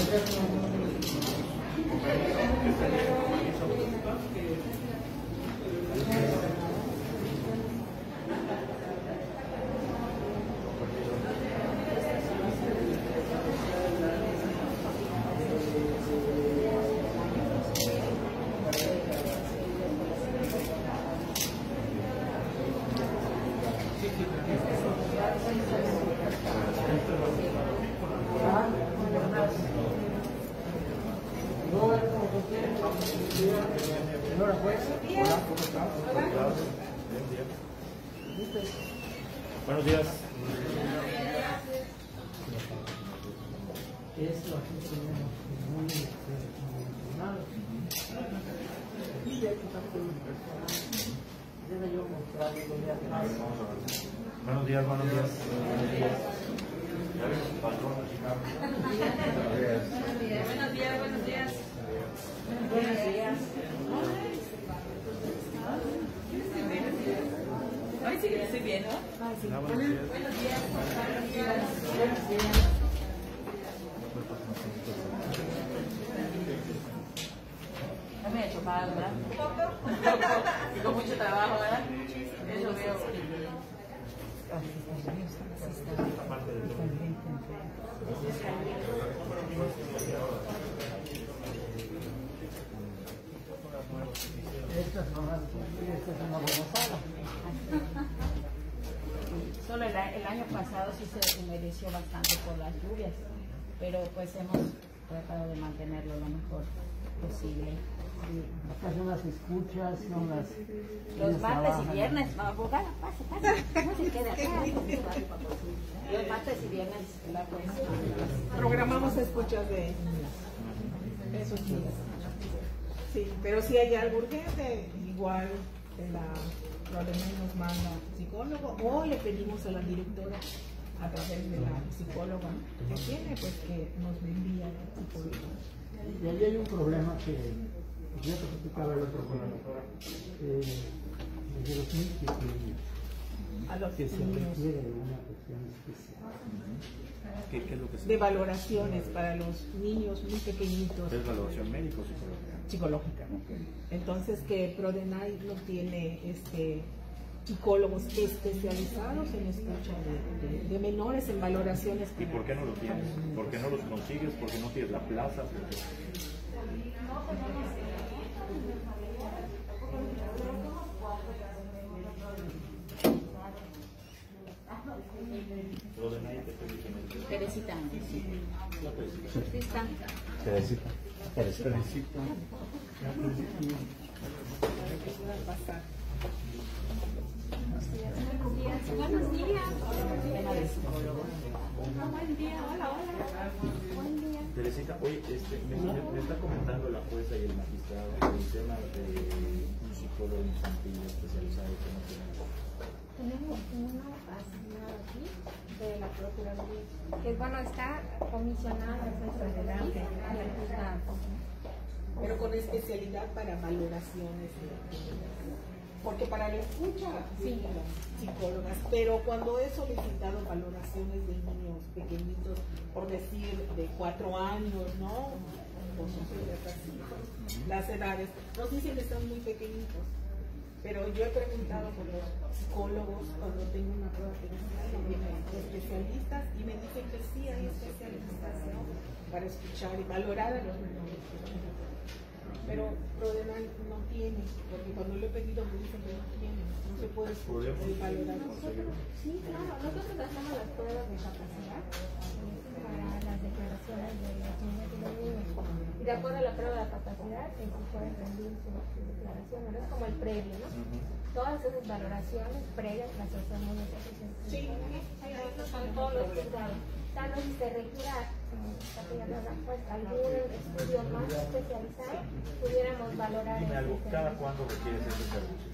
Buenos días. Esto aquí tenemos muy emocionado. Y de aquí también debe yo mostrarle lo de atrás. Buenos días, buenos días. Buenos días, buenos días. Buenos días. Ay, sí, estoy bien, ¿no? Buenos días. Buenos días. No me he hecho mal, ¿verdad? Un poco. Y con mucho trabajo, ¿verdad? Eso veo. Esta es una buena sala. Solo el año pasado sí se humedeció bastante por las lluvias, pero pues hemos tratado de mantenerlo lo mejor posible. Estas son las escuchas, son las... Los martes y viernes, no, abogada, pase, no se quede acá. Los martes y viernes la programamos escuchas de esos días. Sí, pero si hay algo urgente, igual la nos manda psicólogo o le pedimos a la directora a través de la psicóloga que tiene, pues que nos envía el psicólogo. Y ahí hay un problema que yo te platicaba el otro día, de los niños A los que se niños. requiere de una cuestión especial. ¿Qué es lo que se De valoraciones para los niños muy pequeñitos. ¿Es valoración médica o psicológica? Psicológica. Entonces que Prodenay no tiene psicólogos especializados en escucha de menores, en valoraciones. ¿Y por qué no lo tienes? ¿Por qué no los consigues? ¿Por qué no tienes la plaza? ¿Por qué? Teresita. Teresita. Teresita. Buenos días. Buen día, hola, hola. Buen día. Teresita, oye, me está comentando la jueza y el magistrado el tema de un psicólogo infantil especializado que no tenemos. Tenemos uno asignado aquí de la Procuraduría, que bueno, está comisionado a la juzgada. Pero con especialidad para valoraciones. Porque para la escucha, sí, psicólogas, pero cuando he solicitado valoraciones de niños pequeñitos, por decir de 4 años, ¿no? Las edades, nos dicen que están muy pequeñitos. Pero yo he preguntado por los psicólogos cuando tengo una prueba de especialistas y me dicen que sí hay especialistas, ¿no? Para escuchar y valorar a los menores. Pero Prodenay no tiene, porque cuando lo he pedido me dicen que no tiene, no se puede valorar. Sí, claro, nosotros hacemos las pruebas de capacidad para las declaraciones de las niñas y los niños. Y de acuerdo a la prueba de capacidad, sí pueden rendir su declaración, ¿no? Es como el previo, ¿no? Todas esas valoraciones previas las hacemos nosotros. Sí, ahí están todos los juzgados. Tal vez si se requiera, pues, algún estudio más especializado, pudiéramos valorar. Dime algo, ¿cada cuándo requieres ese servicio?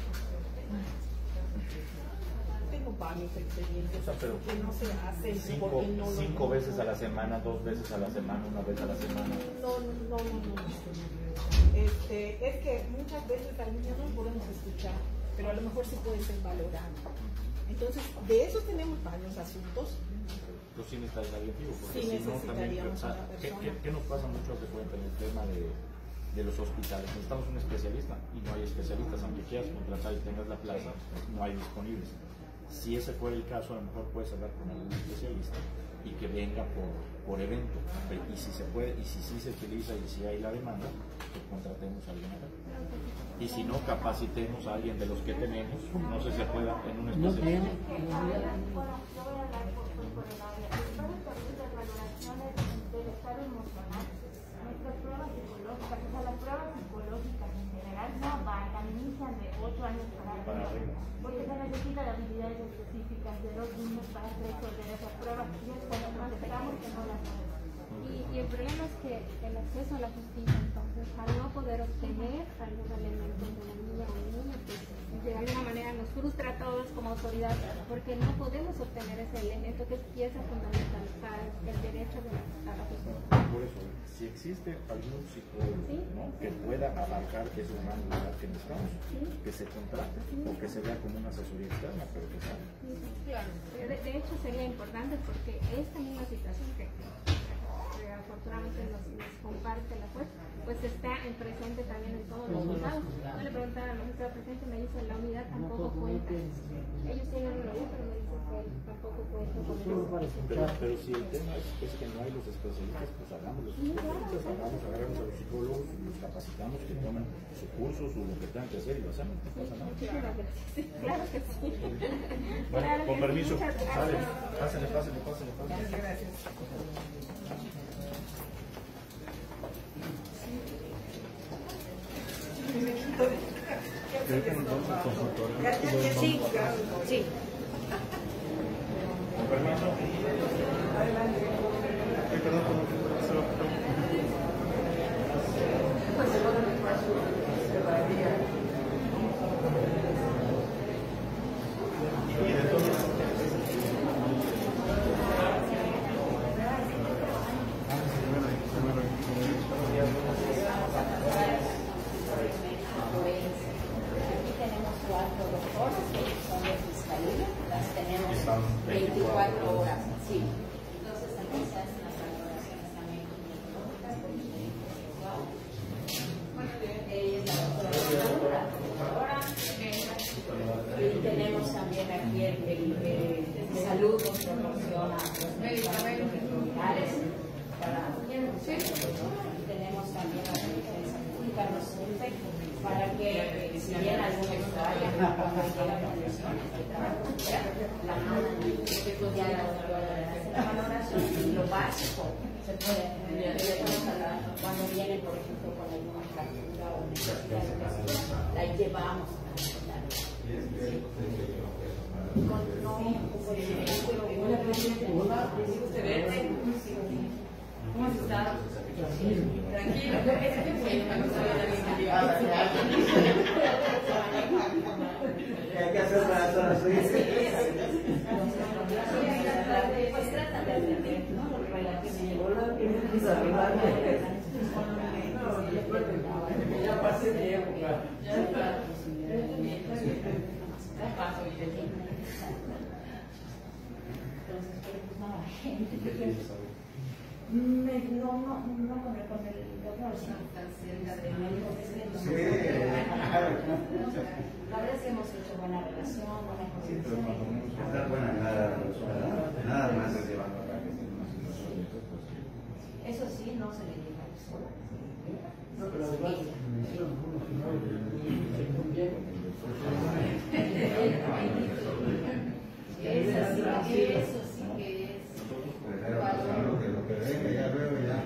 tengo varios expedientes pero que no se hacen porque no lo... 5 veces a la semana, 2 veces a la semana, 1 vez a la semana. No. Es que muchas veces al niño no lo podemos escuchar, pero a lo mejor sí puede ser valorado. Entonces, de esos tenemos varios asuntos Pues sí necesitas alguien vivo, porque Sí, si no también, necesitaríamos una persona. ¿qué nos pasa mucho de cuenta en el tema de los hospitales? Necesitamos un especialista y no hay especialistas, aunque quieras contratar y tengas la plaza, no hay disponibles. Si ese fuera el caso, a lo mejor puedes hablar con algún especialista y que venga por evento, y si se puede, y si sí se utiliza y si hay la demanda, pues contratemos a alguien acá. Y si no, capacitemos a alguien de los que tenemos, no sé si se pueda en un especialista. Por el área. Las valoraciones del estado emocional, nuestras pruebas psicológicas, o sea, las pruebas psicológicas en general no abarcan, inician de 8 años para arriba, porque se necesitan habilidades específicas de los niños para resolver esas pruebas y es cuando nos esperamos que no las hagamos. Y el problema es que el acceso a la justicia, entonces, al no poder obtener algún elemento de la niña o el niño, pues de alguna manera nos frustra a todos como autoridad, porque no podemos obtener ese elemento que es pieza fundamental para el derecho a la justicia. Por eso, si existe algún psicólogo, ¿no?, que pueda abarcar ese rango de edad que necesitamos, que se contrate o que se vea como una asesoría externa, pero que salga. Claro. De hecho sería importante porque esta misma situación que afortunadamente nos comparte la juez, pues está en presente también en todos los juzgados. Yo le preguntaba a la magistrada presente, me dice la unidad tampoco cuenta. Ellos tienen una unidad, pero me dicen que tampoco cuenta con eso. Pero si el tema es que no hay los especialistas, pues hagamos los especialistas, agarramos a los psicólogos, los capacitamos, que tomen sus cursos o lo que tengan que hacer y lo hacemos, no pasa nada. Muchísimas gracias. Sí, claro que sí. Bueno, Claro con que sí, permiso, muchas gracias. pásenle. Gracias. Creo que nos vamos al consultorio. Sí, sí. Con permiso. Ay, perdón, Aquí tenemos 4 doctores que son de fiscalía, las tenemos 24 horas. Sí. Entonces también se hacen las valoraciones también ginecológicas, ella es la doctora y tenemos también aquí el salud nos proporciona los medicamentos generales para tenemos también la defensa pública nos sirve para que si bien alguna extraña cuando llegan condiciones de trabajo la mandan ya la doctora hace la valoración y lo básico se puede cuando vienen por ejemplo con alguna fractura o necesidad la llevamos a la hospital. ¿Cómo has estado? Tranquilo. Hay que hacer para todas las veces. Pues tratan de atender, ¿no? Ya pasé de época. No con el doctor, sino tan cerca del médico que es el la verdad es que hemos hecho buena relación, buena conversación. Está buena nada más es llevando acá. Eso sí, no se le llega a eso. No, pero además, eso sí que es. Lo que venga, ya veo ya.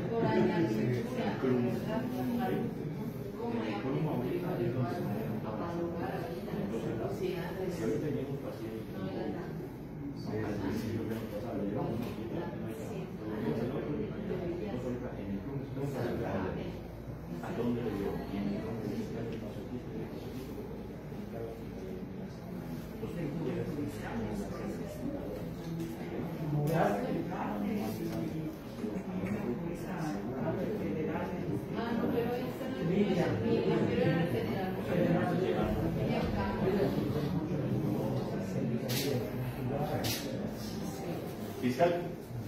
Fiscal.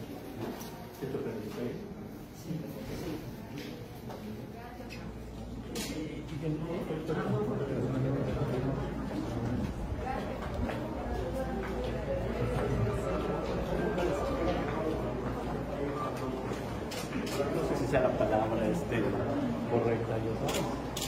No sé si sea la palabra correcta, yo sabes.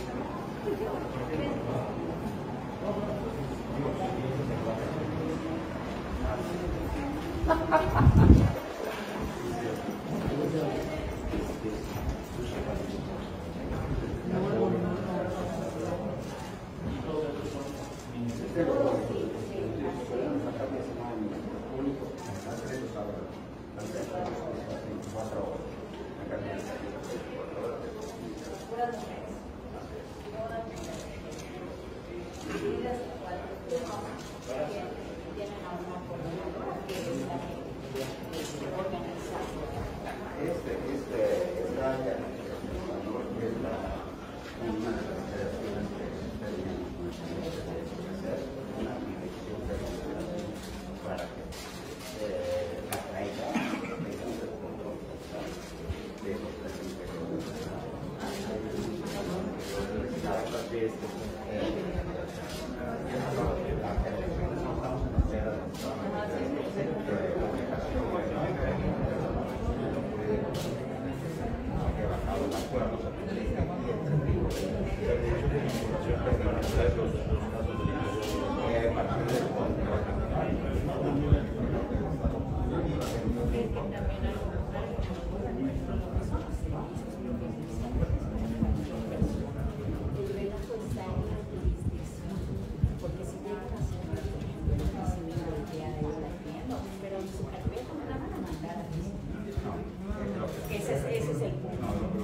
Ese es el punto.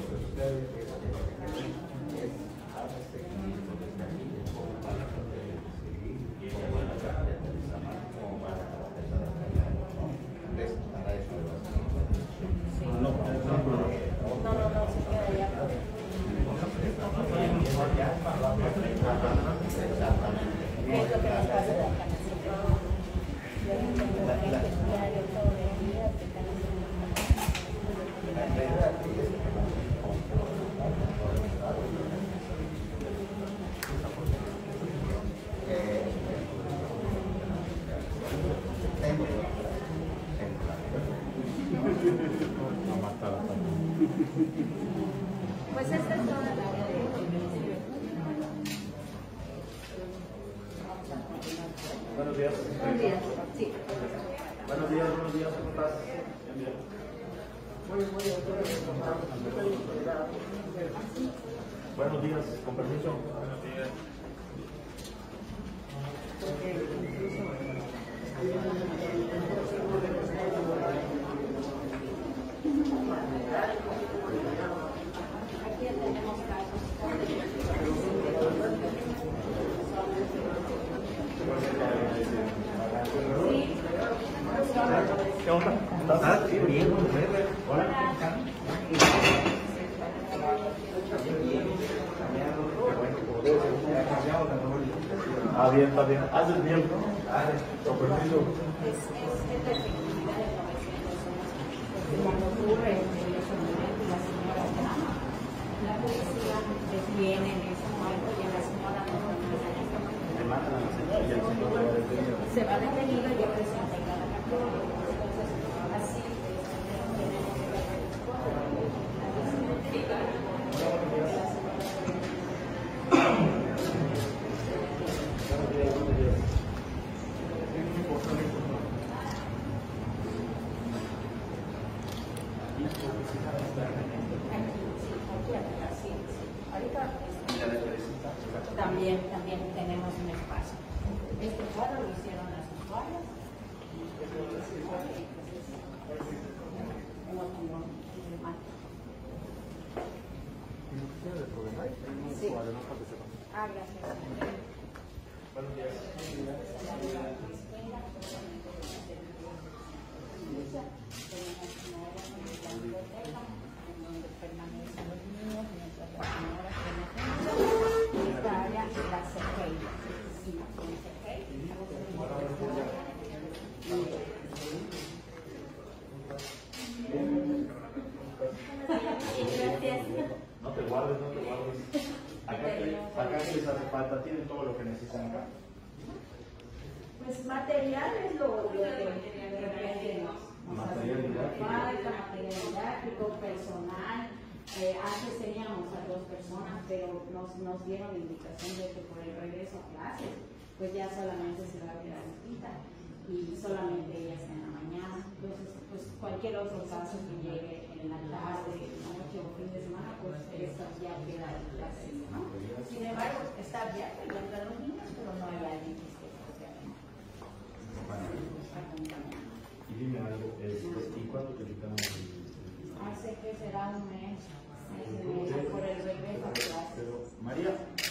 Pues esta es toda la área de... Buenos días. Buenos días, sí. Buenos días, ¿cómo estás? Buenos días, con permiso. Buenos días. Aquí tenemos casos. ¿Qué onda? ¿Estás? Sí, bien. Hola. Ah, bien, está bien. Haces bien, ¿no? Con permiso. Es la efectividad de 900 horas. Cuando ocurre el desonamiento y la señora llama, la policía detiene en ese momento y la señora no Le matan a la señora y el señor lo va detenido. se va detenido y yo presento cada captura. Entonces, así también tenemos un espacio. Este cuadro lo hicieron las usuarias. Sí. Ah, gracias. Buenos días. Donde permanecen los niños mientras la señora tiene esta área la CEPEI. Sí, con CEPEI. están acá? Pues material es lo que de repente nos falta, material didáctico, personal. Antes teníamos a 2 personas, pero nos dieron la indicación de que por el regreso a clases, pues ya solamente se va a ver la visita y solamente ellas en la mañana. Entonces, pues cualquier otro caso que llegue en la tarde, noche o fin de semana, pues eso ya queda en clase, ¿no? Sin embargo, está abierto el lugar de los niños, pero no hay alguien que esté acompañando. Y dime algo, ¿y cuándo te quitaron el...? Hace que será un mes, por el regreso a clases. Pero, María.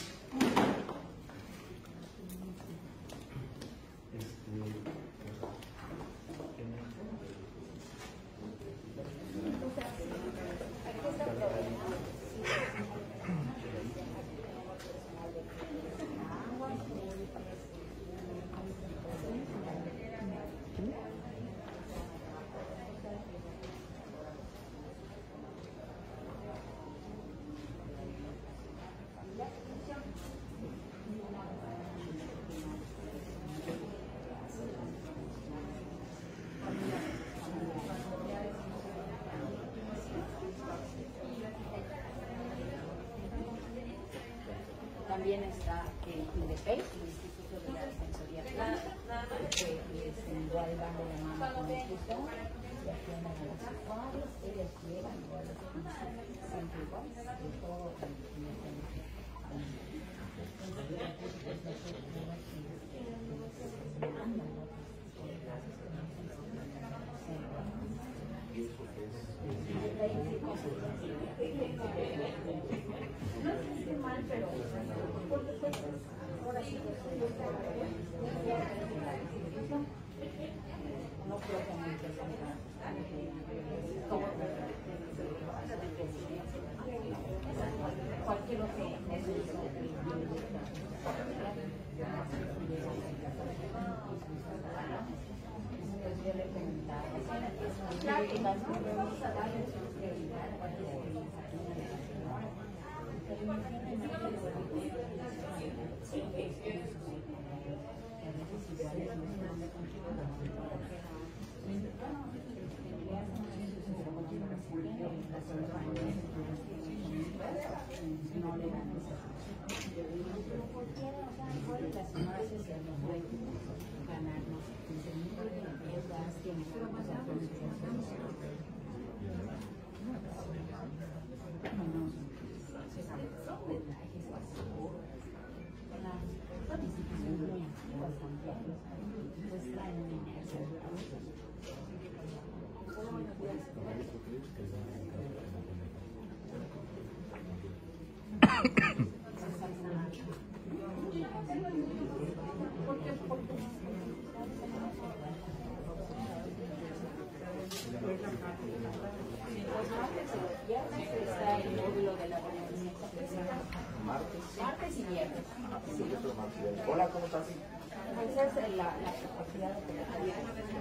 También está el INDEPEI, el Instituto de la Defensoría Pública, que es igual bajo la mano con el tutor, y atienden a los usuarios, ellos llegan igual a los siempre igual, de todo no existe mal, pero porque pues ahora sí no creo que me cualquier otro yo le comentaba vamos a darle su prioridad a no le dan esa ¿por qué las señoras se nos pueden ganarnos 15,000 pesos tienen está el módulo de la martes y viernes. Hola, ¿cómo estás? Esa es la capacidad operativa.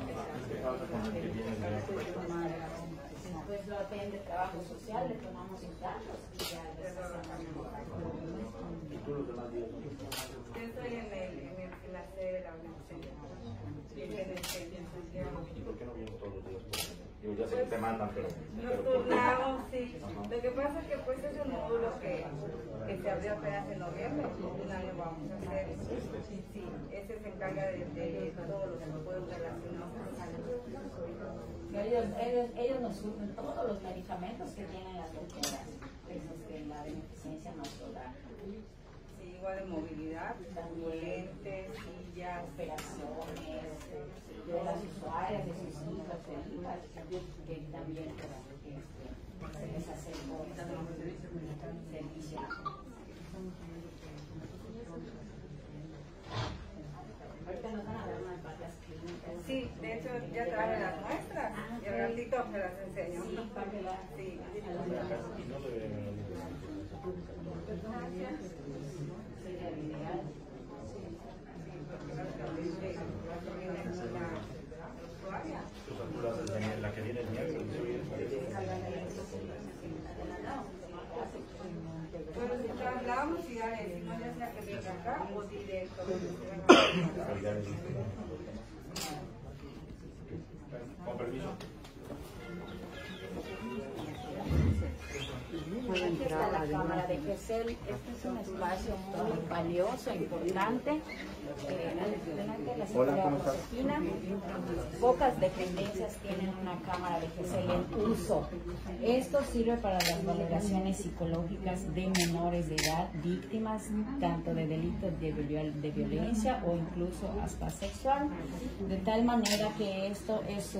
Después lo atiende trabajo social, le tomamos sus datos y ya les hacemos. ¿Y tú los demás días? Yo estoy en la sede de la organización. ¿Y por qué no vienes todos los días? Yo ya sé que te mandan, pero nos turnamos, sí. Lo que pasa es que pues es un módulo que se abrió apenas en noviembre, un año vamos a hacer. Sí, ese se encarga de todos los acuerdos relacionados con salud. Ellos nos surten todos los medicamentos que tienen las doctoras, esos que la beneficencia nos da. Sí, igual de movilidad, lentes, sillas, operaciones, de las usuarias, de sus hijas, que también se les hace servicio. Ahorita nos van a dar unas batas clínicas. Sí, de hecho ya traje las muestras y al ratito se las enseño. Sí, para que la... Sí. La que viene el miércoles. Bueno, si trasladamos y ya decimos ya sea que venga acá o directo. Con permiso. Aquí está la cámara de GESEL. Este es un espacio muy valioso e importante. Delante de la señora Josefina, pocas dependencias tienen una cámara de GESEL en uso. Esto sirve para las valoraciones psicológicas de menores de edad, víctimas tanto de delitos de violencia o incluso hasta sexual, de tal manera que esto es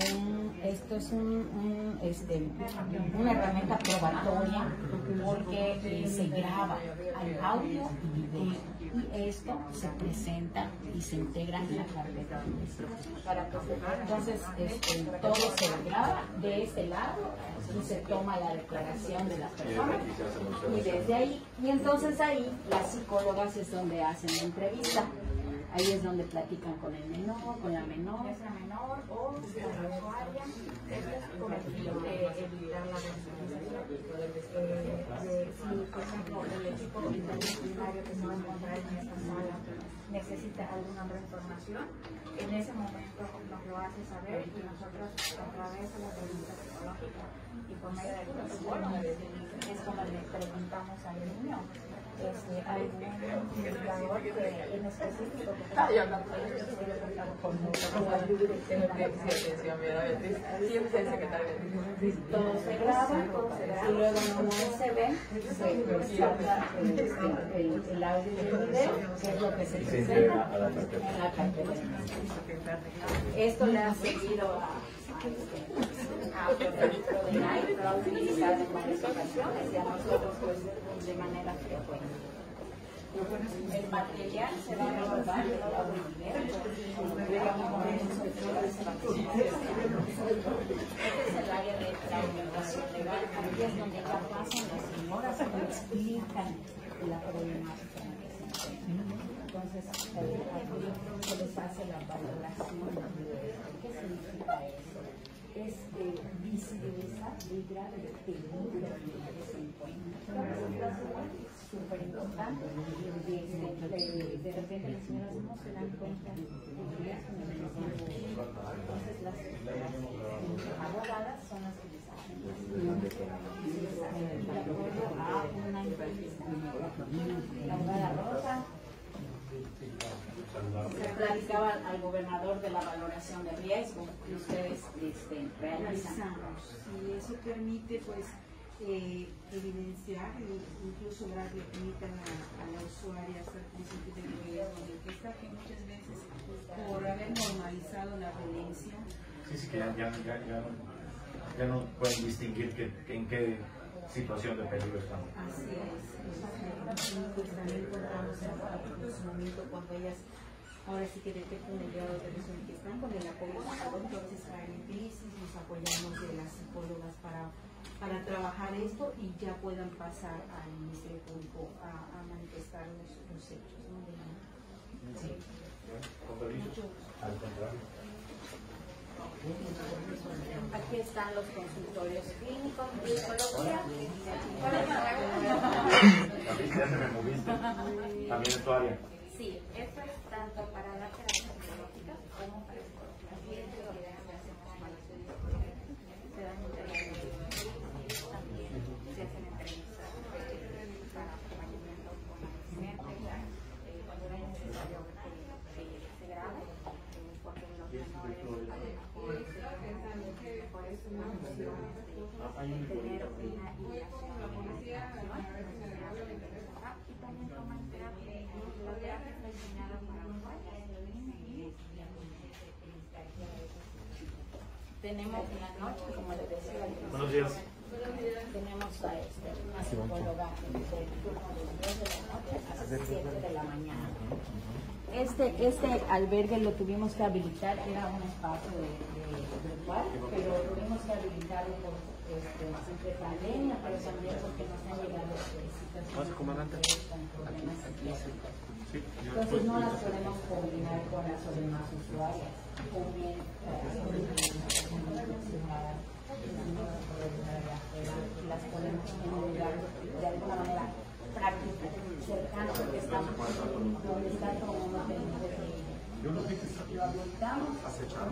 una herramienta probatoria porque se graba al audio y video, y esto se presenta y se integra en la carpeta. Entonces todo se graba de este lado y se toma la declaración de las personas y desde ahí, y entonces ahí las psicólogas es donde hacen la entrevista. Ahí es donde platican con el menor, con la menor o con la usuaria. Esto es con el fin de evitar la responsabilidad. Si, por ejemplo, el equipo interdisciplinario que se va a encontrar en esta sala necesita alguna otra información, en ese momento nos lo hace saber y nosotros, a través de la pregunta psicológica y por medio del protocolo, es como le preguntamos al niño. Algún indicador en específico que todo se graba y luego en un USB se saca el audio y el video, que es lo que se presenta en la carpeta. Esto le ha servido a Federico de Nay, lo ha utilizado en varias ocasiones y a nosotros pues de manera frecuente. El material se va a guardar de la primera. Este es el área de la orientación legal. Aquí es donde ya pasan las señoras y explican la problemática en la que se encuentran. Entonces, aquí se les hace la valoración de qué significa eso. Es visibilizar el grado de peligro en el que se encuentra. Súper importante. De repente las señoras no se dan cuenta de que ya son el mismo. Entonces las abogadas son las que les hacen de acuerdo a una entrevista. La abogada Rosa se platicaba al gobernador de la valoración de riesgo que ustedes realizan. Si eso permite, pues, evidenciar e incluso darle permite a la usuaria ser consciente del riesgo de que está, que muchas veces por haber normalizado la violencia. Sí, que ya no pueden distinguir en qué situación de peligro están. Así es. Pues también contamos en su momento cuando ellas ahora sí que detectan el grado de riesgo que están con el apoyo psicológico, entonces caen en crisis, nos apoyamos de las psicólogas para trabajar esto y ya puedan pasar al Ministerio Público a manifestar los hechos, ¿no? Sí. Aquí están los consultorios clínicos de psicología. Ya se me moviste. También es tu área. Sí, esto es tanto para la terapia psicológica como para psicología. Aquí es donde hacemos evaluaciones psicológicas, se dan entrevistas, también se hacen entrevistas para acompañamiento con la paciente, cuando es necesario que se grabe, porque los menores mejores funciones de tener una ideación y también toman terapia. La terapia está diseñada para tenemos en la noche, como les decía, buenos días. tenemos a una psicóloga del turno de 10 de la noche a 7 de la mañana. Este albergue lo tuvimos que habilitar, era un espacio virtual, pero lo tuvimos que habilitarlo por entre pandemia, pero también porque nos han llegado situaciones con problemas psiquiátricos. Entonces no las podemos combinar con las demás usuarias, o bien las ponemos en un lugar de alguna manera práctico, cercano, porque estamos donde está todo uno de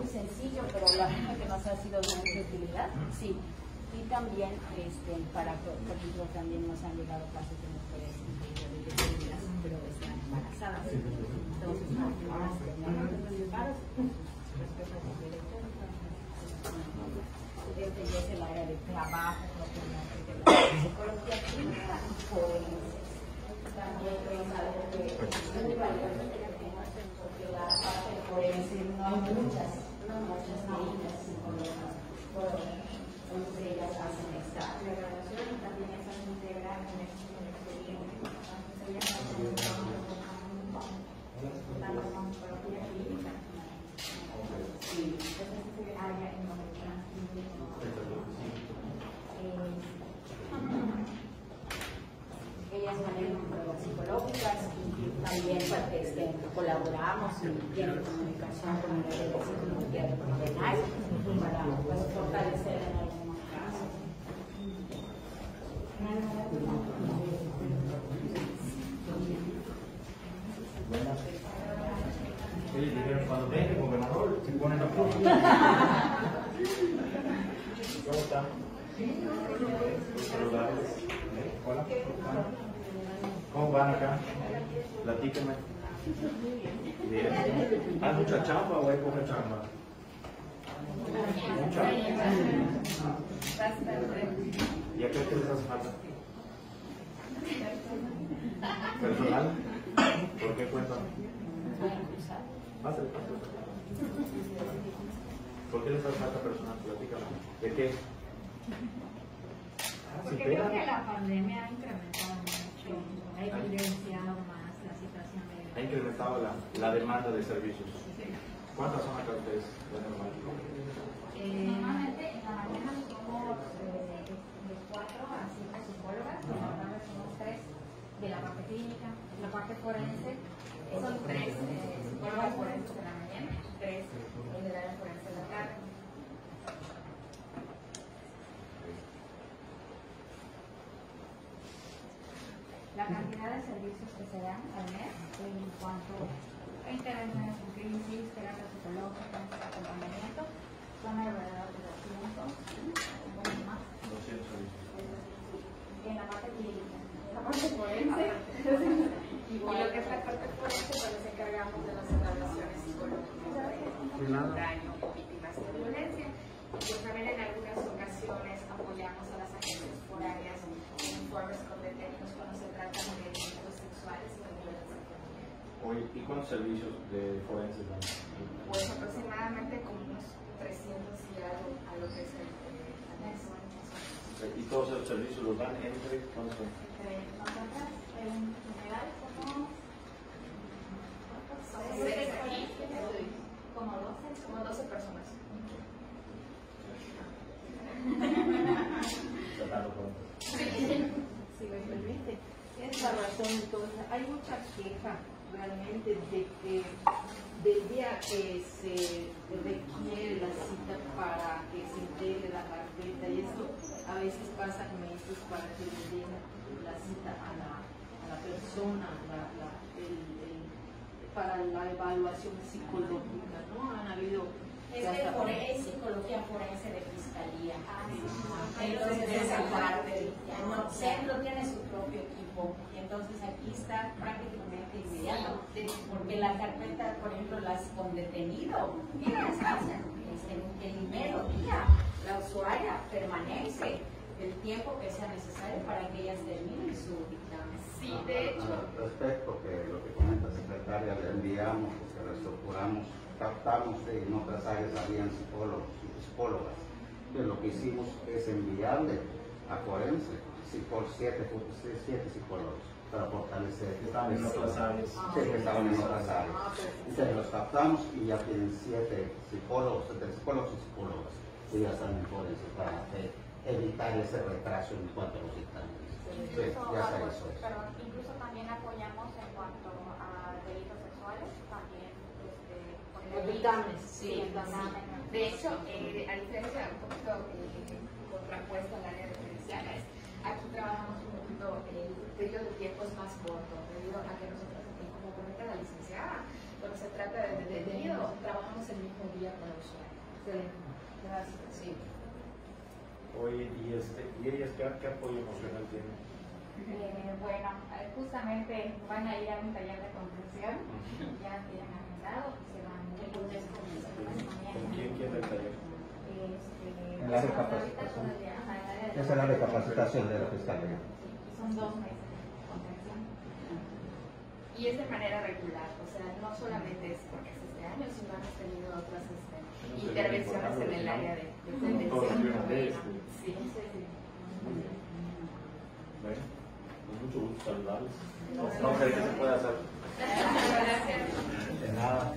muy sencillo, pero la verdad que nos ha sido de mucha utilidad, sí. Y también, para, por ejemplo, también nos han llegado casos de mujeres detenidas, pero están embarazadas. Entonces, no las tenemos resultados respecto a los derechos. Este ya es el área de trabajo propiamente de la psicología clínica y forense. También es algo que es muy valioso porque la parte forense no hay muchas médicas psicólogas. Entonces ellas hacen esta evaluación y también esas integran en el expediente. Entonces ellas hacen la farmacología clínica. Sí, entonces ese área en donde ellas manejan pruebas psicológicas y también colaboramos y tienen comunicación con el área de psicología penal para fortalecer en algunos casos. Ellos dijeron, cuando venga el gobernador, se ponen a prueba. ¿Cómo están? Hola. ¿Cómo van acá? Platíquenme. Bien. ¿Hay mucha chamba o hay poca chamba? Mucha. ¿Y a qué te les hace falta? ¿Personal? ¿Por qué cuentan? ¿Por qué les hace falta personal? Platícame. ¿De qué? Porque creo que la pandemia ha incrementado mucho, ha evidenciado más la situación de... Ha incrementado la demanda de servicios. ¿Cuántas son acá ustedes? Normalmente en la mañana somos de 4 a 5 psicólogas, en la tarde somos 3 de la parte clínica, la parte forense son 3 psicólogas forenses de la mañana, 3 en el área forense de la tarde. La cantidad de servicios que se dan al mes en cuanto a intervenciones en crisis, terapia psicológica, acompañamiento, son alrededor de 200, un poco más. 200 servicios. En la parte clínica, en la parte forense, y lo que es la parte forense, pues nos encargamos de las evaluaciones psicológicas de daño o víctimas de violencia. Pues también en algunas ocasiones apoyamos a las agencias forales en informes con detenidos cuando se trata de delitos sexuales y de violencia familiar. Oye, ¿y cuántos servicios de forenses dan? Pues aproximadamente como unos 300 y algo a lo que es el anexo. ¿Y todos esos servicios los dan entre cuántos son? Entre nosotras, en general, como 12 personas. Si me permite, esa razón entonces, hay mucha queja realmente de que del día que se requiere la cita para que se integre la carpeta y esto a veces pasan meses para que le den la cita a la persona para la evaluación psicológica, ¿no? Han habido... Es que es psicología forense de fiscalía. Entonces esa parte, el centro tiene su propio equipo y entonces aquí está prácticamente inmediato, porque la carpeta, por ejemplo, las con detenido, ellas hacen el mero día, la usuaria permanece el tiempo que sea necesario para que ellas terminen su dictamen. Sí, de hecho. Respecto que lo que comenta secretaria, le enviamos, porque reestructuramos, captamos que en otras áreas habían psicólogos y psicólogas. Entonces lo que hicimos es enviarle a forense por 7 psicólogos para fortalecer. Estaban en otras áreas. Sí, que estaban en otras áreas. Entonces los captamos y ya tienen 7 psicólogos y psicólogas que ya están en forense para evitar ese retraso en cuanto a los dictámenes. Sí, ya se hizo eso. Pero incluso también apoyamos en cuanto a delitos sexuales, también Los dictámenes. Sí, el dictamen. De hecho, a diferencia un poquito contrapuesto al área de judiciales, aquí trabajamos un poquito, el periodo de tiempo es más corto, debido a que nosotros, como comenta la licenciada, cuando se trata de debido, trabajamos el mismo día con el usuario. Excelente. Gracias. Sí. Oye, ¿y ellas qué apoyo emocional tienen? Bueno, justamente van a ir a un taller de comprensión, ya tienen agendado, se van el lunes con ¿Con quién del taller? En la de capacitación. Esa es la de capacitación de la fiscalía. Son 2 meses de comprensión. Y es de manera regular, o sea, no solamente es porque es este año, sino hemos tenido otras intervenciones en el área de prevención. Sí. Bueno, con mucho gusto saludarles. No sé qué se puede hacer. Gracias. De nada.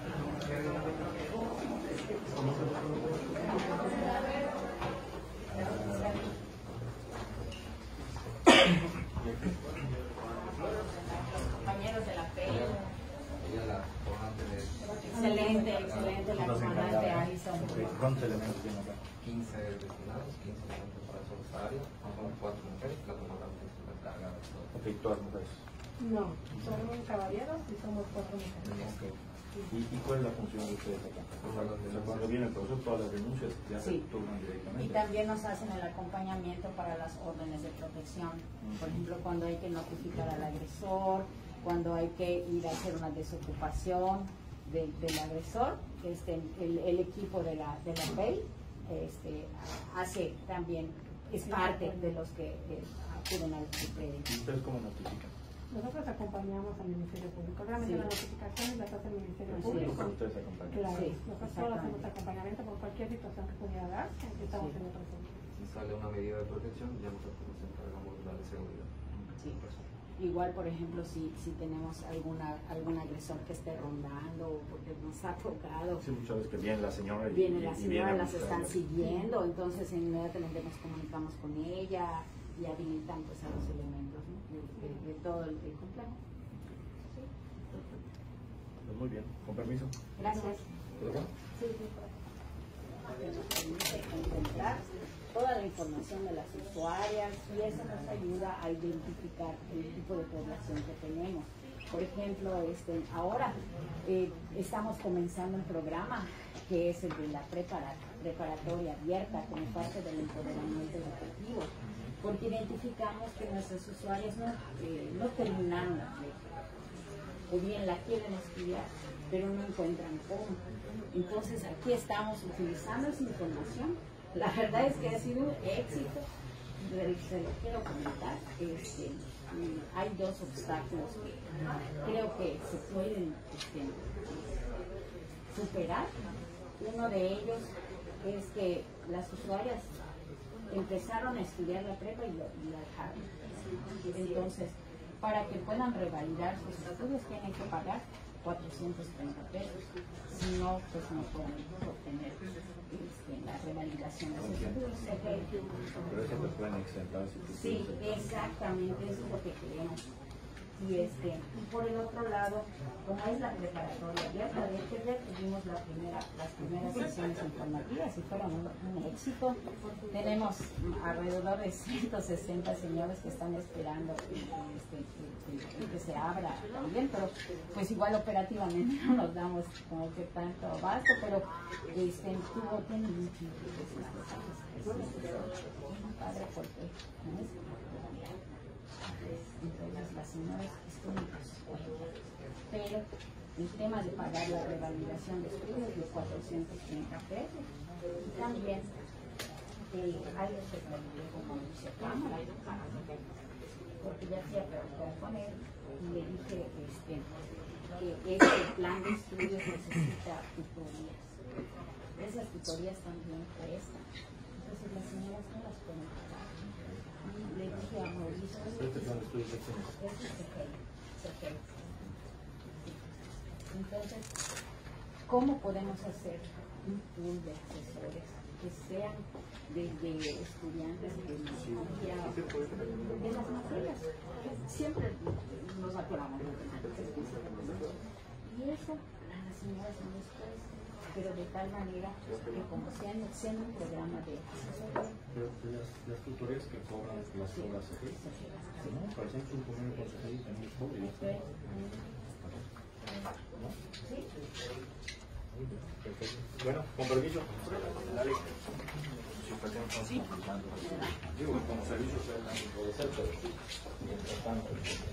Compañeros de la FEI. Ella la comandante de Excelente la comandante Alison. ¿Cuántos elementos tienen acá? 15 destinados, 15 elementos para esa área, son 4 mujeres, la comandante es la encargada de todo. Ok, todas mujeres. No, somos caballeros y somos 4 mujeres. Okay. ¿Y cuál es la función de ustedes acá? O sea, cuando viene el profesor, todas las denuncias ya se turnan directamente. Y también nos hacen el acompañamiento para las órdenes de protección. Por ejemplo, cuando hay que notificar al agresor, cuando hay que ir a hacer una desocupación del agresor, el equipo de la FEI hace también, es parte de los que acuden al crédito. ¿Y ustedes cómo notifican? Nosotros acompañamos al Ministerio Público. Realmente las notificaciones las hace el Ministerio Público. Pero ustedes acompañan. Claro, Sí, nosotros hacemos acompañamiento por cualquier situación que pudiera dar, aunque estamos en otro centro. Si sale una medida de protección, ya nosotros nos encargamos de darle seguridad. Sí. Igual, por ejemplo, si tenemos algún agresor que esté rondando, porque nos ha tocado. Sí, muchas veces que viene la señora Viene la señora, viene a las están buscarlas. siguiendo, entonces inmediatamente nos comunicamos con ella y habilitan pues a los elementos, ¿no? de todo el complejo. Pues muy bien, con permiso. Gracias. ¿Todo? Que nos permite contemplar toda la información de las usuarias y eso nos ayuda a identificar el tipo de población que tenemos. Por ejemplo, ahora estamos comenzando un programa que es el de la preparatoria abierta como parte del empoderamiento educativo, porque identificamos que nuestros usuarios no terminaron la prepa, o bien la quieren estudiar, pero no encuentran cómo. Entonces aquí estamos utilizando esa información. La verdad es que ha sido un éxito. Se lo quiero comentar. Hay 2 obstáculos que creo que se pueden superar. Uno de ellos es que las usuarias empezaron a estudiar la prepa y la dejaron. Entonces, para que puedan revalidar sus estudios tienen que pagar 430 pesos. Si no, pues no pueden obtener la revalidación de sus estudios. Pero eso te pueden exentar si tú Sí, quieres. exactamente, eso es lo que queremos. Y por el otro lado, como es la preparatoria abierta, de hecho ya tuvimos las primeras sesiones informativas y fueron un éxito. Tenemos alrededor de 160 señores que están esperando que se abra también, pero pues igual operativamente no nos damos como que tanto abasto, pero tiene mucho padre porque no es entonces las señoras estudios, pero el tema de pagar la revalidación de estudios de 430 pesos y también hay expectativa como dice Cámara, porque ya fui a preguntar con él y le dije que este plan de estudios necesita tutorías. Esas tutorías también cuestan, entonces las señoras no las pueden pagar. Le dije a Mauricio, entonces, ¿cómo podemos hacer un pool de asesores que sean desde estudiantes de las materias? Siempre nos acordamos de matemáticas. Y eso a las señoras no les cuesta, pero de tal manera que como siendo un programa de asesoría. Pero las tutorías que cobran, las cobras aquí. No, para ser tu primer consejero también es pobre. ¿no? Perfecto. Bueno, con permiso. Dale. Sí. Digo, como servicio puede ser, pero mientras tanto.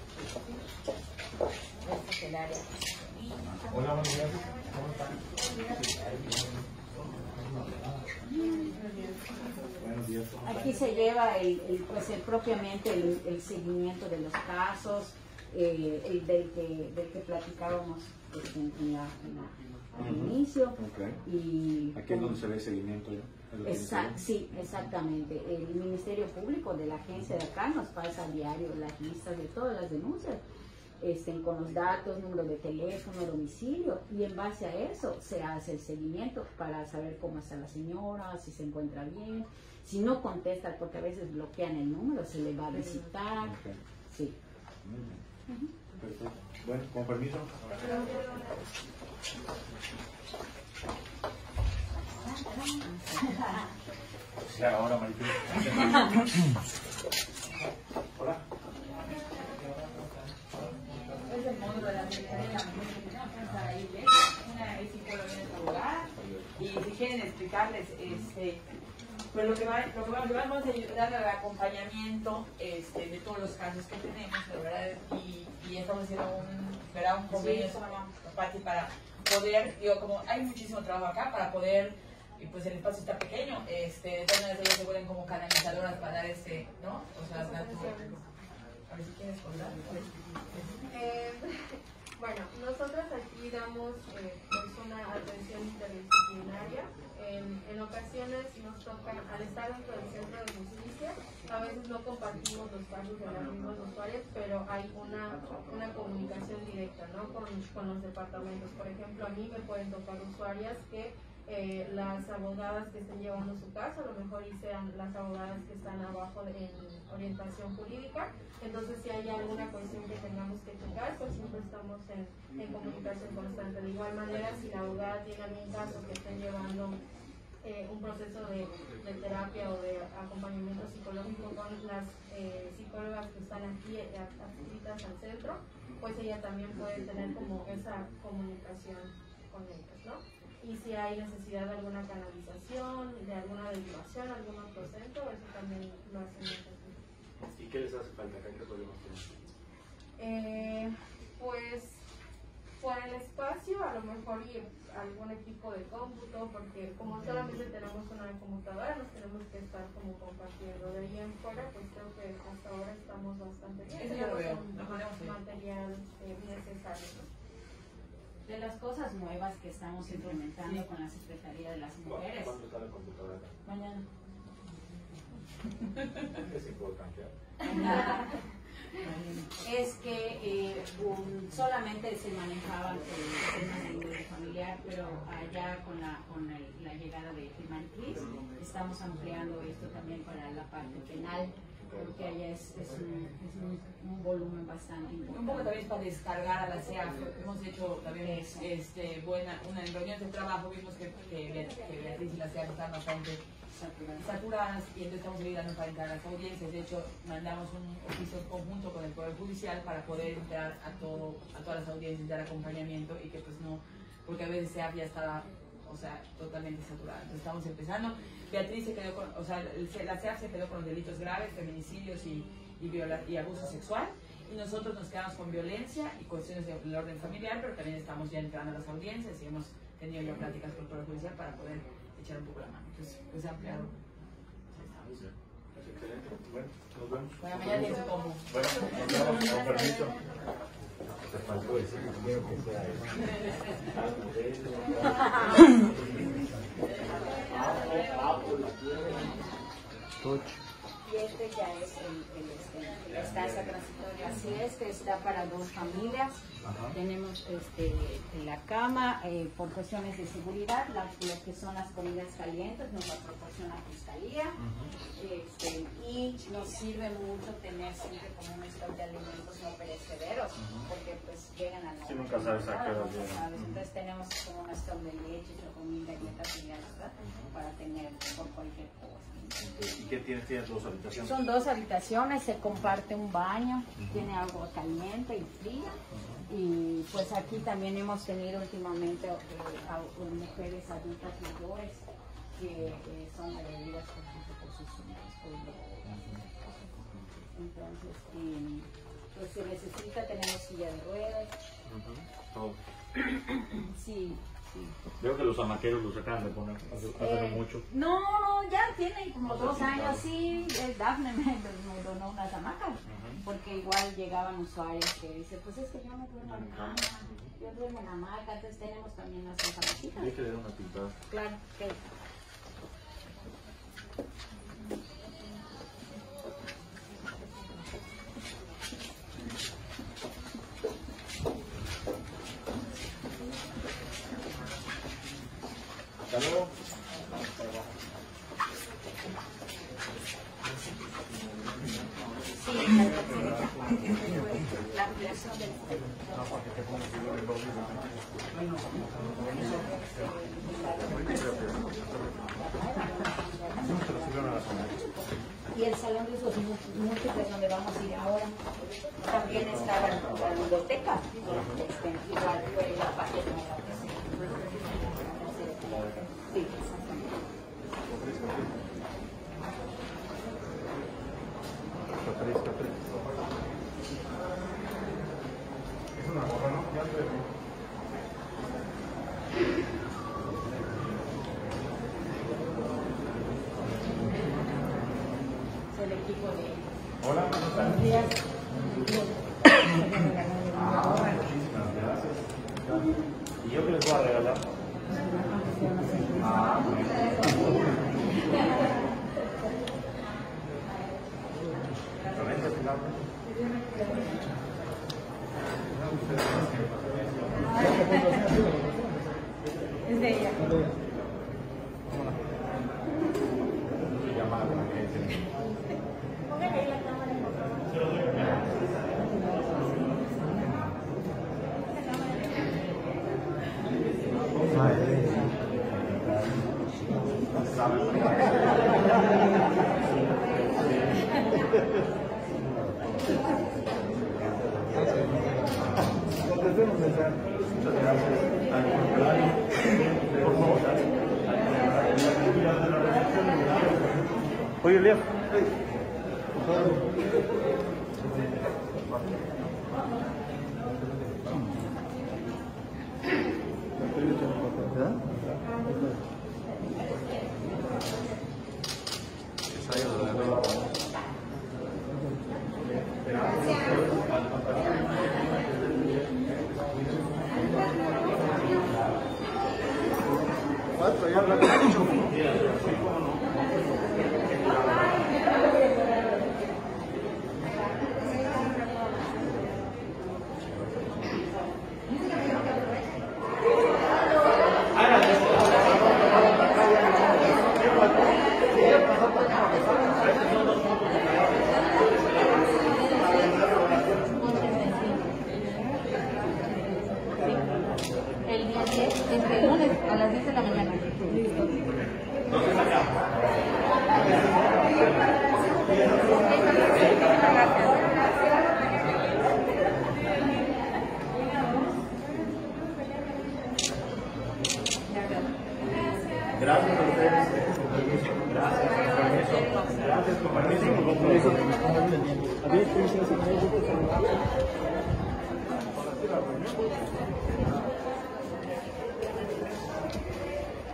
Este es el área. Hola, buenos días. ¿Cómo están? Buenos días. Aquí se lleva propiamente el seguimiento de los casos, el del que platicábamos al inicio. Okay. Y aquí es donde se ve el seguimiento, ¿no? Sí, exactamente. El Ministerio Público de la agencia de acá nos pasa a diario las listas de todas las denuncias, con los datos, número de teléfono, domicilio, y en base a eso se hace el seguimiento para saber cómo está la señora, si se encuentra bien, si no contesta, porque a veces bloquean el número, se le va a visitar. Okay. Sí. Muy bien. Perfecto. Bueno, con permiso. Sí, ahora, Maricruz. Hola. Es el módulo de la Secretaría de la Mujer, una es psicóloga y una abogada, y si quieren explicarles, pues lo que vamos a ayudar al acompañamiento de todos los casos que tenemos, ¿verdad? Y estamos haciendo un convenio para poder, digo, como hay muchísimo trabajo acá, para poder, y pues el espacio está pequeño, de todas maneras ellos se vuelven como canalizadoras para dar ¿no? O sea, a ver si quieres contar. Bueno, nosotros aquí damos una atención interdisciplinaria. En ocasiones nos toca, al estar dentro del centro de justicia, a veces no compartimos los casos de las mismas usuarias, pero hay una comunicación directa, ¿no? con los departamentos. Por ejemplo, a mí me pueden tocar usuarias que las abogadas que estén llevando su caso, a lo mejor y sean las abogadas que están abajo en orientación jurídica. Entonces, si hay alguna cuestión que tengamos que checar, pues siempre estamos en comunicación constante. De igual manera, si la abogada tiene algún caso que estén llevando un proceso de terapia o de acompañamiento psicológico con las psicólogas que están aquí adscritas al centro, pues ella también puede tener como esa comunicación con ellos, ¿no? Y si hay necesidad de alguna canalización, de alguna derivación, algún otro centro, eso también lo hacemos aquí. ¿Y qué les hace falta? ¿Qué problemas tienen? Pues por el espacio, a lo mejor y algún equipo de cómputo, porque como solamente tenemos una computadora, nos tenemos que estar como compartiendo. De ahí en fuera, pues creo que hasta ahora estamos bastante bien. Eso yo lo veo. Material necesario. De las cosas nuevas que estamos implementando con la Secretaría de las Mujeres. ¿Cuándo está la computadora? Mañana. Es importante. Es que solamente se manejaban temas de índole familiar, pero allá con la llegada de Maricruz estamos ampliando esto también para la parte penal, porque allá es un volumen bastante importante. Un poco también para descargar a la CEAF. Hemos hecho también una reunión de trabajo, vimos que Beatriz y la CEAF están bastante saturadas, y entonces estamos ayudando para entrar a las audiencias. De hecho, mandamos un oficio conjunto con el Poder Judicial para poder entrar a todas las audiencias, dar acompañamiento, y que pues no, porque a veces CEAF ya estaba, o sea, totalmente saturada. Entonces estamos empezando. Beatriz se quedó con, o sea, la CEAF se quedó con los delitos graves, feminicidios y abuso sexual, y nosotros nos quedamos con violencia y cuestiones del orden familiar, pero también estamos ya entrando a las audiencias y hemos tenido ya pláticas con el Poder Judicial para poder echar un poco la mano. Entonces, pues ampliado. Excelente. Bueno, nos vemos. Bueno, mañana tienes como. Bueno, nos vemos, con permiso. Te faltó decir que quiero que sea Y este ya es la estancia transitoria. Así es, que está para 2 familias. Tenemos la cama, por cuestiones de seguridad, lo que son las comidas calientes nos la proporciona la Fiscalía, y nos sirve mucho tener siempre como un stock de alimentos no perecederos, porque pues llegan a la Sí, nunca sabes a qué hora llegan. Entonces tenemos como un stock de leche, chocomil, galletas y ¿verdad? Para tener por cualquier cosa. ¿Y qué tienes? ¿Tienes 2 habitaciones? Son 2 habitaciones, se comparte un baño, tiene agua caliente y fría. Y pues aquí también hemos tenido últimamente mujeres adultas mayores que son agredidas por sus hijos. Entonces, pues se necesita, tenemos silla de ruedas. Sí, sí. Veo que los hamaqueros los acaban de poner hace mucho. No, ya tienen como 2 años, sí. Dafne me donó unas hamacas, porque igual llegaban usuarios que dicen, pues es que yo no duermo en cama, yo duermo en hamaca, entonces tenemos también nuestras hamaquitas. Hay que dar una pintada. Claro, que Hasta luego. sí, la ampliación del y el salón de usos múltiples donde vamos a ir ahora. También está la biblioteca, igual fue la página de la sí, exactamente. Es una gorra, ¿no? Ya te... Es el equipo de... Hola, buenos días. muchísimas gracias. ¿Y yo qué les voy a regalar? Es de ella. Póngale ahí la cámara. Oye, Leo. El día 10, este lunes a las 10 de la mañana. Gracias a ustedes. Gracias. Gracias, con permiso. Adiós.